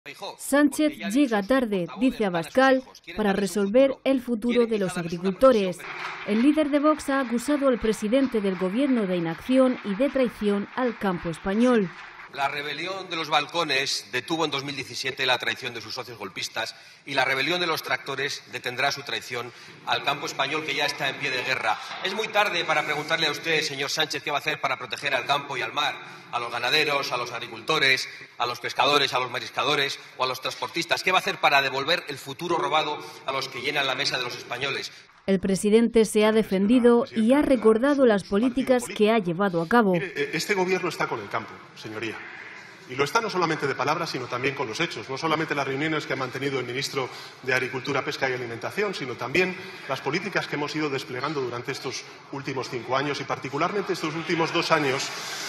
Sánchez llega tarde, dice Abascal, para resolver el futuro de los agricultores. El líder de Vox ha acusado al presidente del gobierno de inacción y de traición al campo español. La rebelión de los balcones detuvo en 2017 la traición de sus socios golpistas y la rebelión de los tractores detendrá su traición al campo español, que ya está en pie de guerra. Es muy tarde para preguntarle a usted, señor Sánchez, qué va a hacer para proteger al campo y al mar, a los ganaderos, a los agricultores, a los pescadores, a los mariscadores o a los transportistas. ¿Qué va a hacer para devolver el futuro robado a los que llenan la mesa de los españoles? El presidente se ha defendido y ha recordado las políticas que ha llevado a cabo. Mire, este gobierno está con el campo, señoría. Y lo está no solamente de palabras, sino también con los hechos. No solamente las reuniones que ha mantenido el ministro de Agricultura, Pesca y Alimentación, sino también las políticas que hemos ido desplegando durante estos últimos 5 años y particularmente estos últimos 2 años.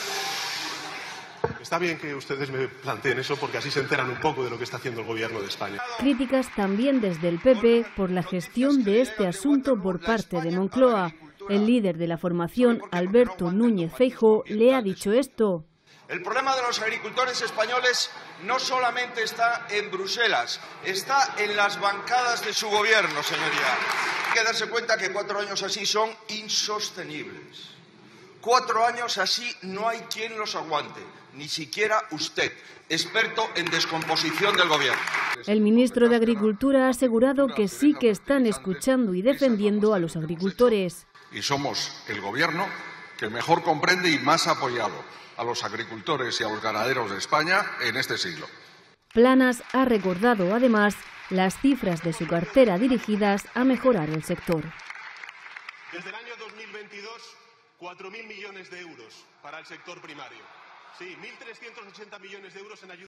Está bien que ustedes me planteen eso porque así se enteran un poco de lo que está haciendo el gobierno de España. Críticas también desde el PP por la gestión de este asunto por parte de Moncloa. El líder de la formación, Alberto Núñez Feijóo, le ha dicho esto. El problema de los agricultores españoles no solamente está en Bruselas, está en las bancadas de su gobierno, señoría. Hay que darse cuenta que 4 años así son insostenibles. 4 años así no hay quien los aguante, ni siquiera usted, experto en descomposición del gobierno. El ministro de Agricultura ha asegurado que sí que están escuchando y defendiendo a los agricultores. Y somos el gobierno que mejor comprende y más ha apoyado a los agricultores y a los ganaderos de España en este siglo. Planas ha recordado además las cifras de su cartera dirigidas a mejorar el sector. Desde el año 2022, 4.000 millones de euros para el sector primario. Sí, 1.380 millones de euros en ayuda.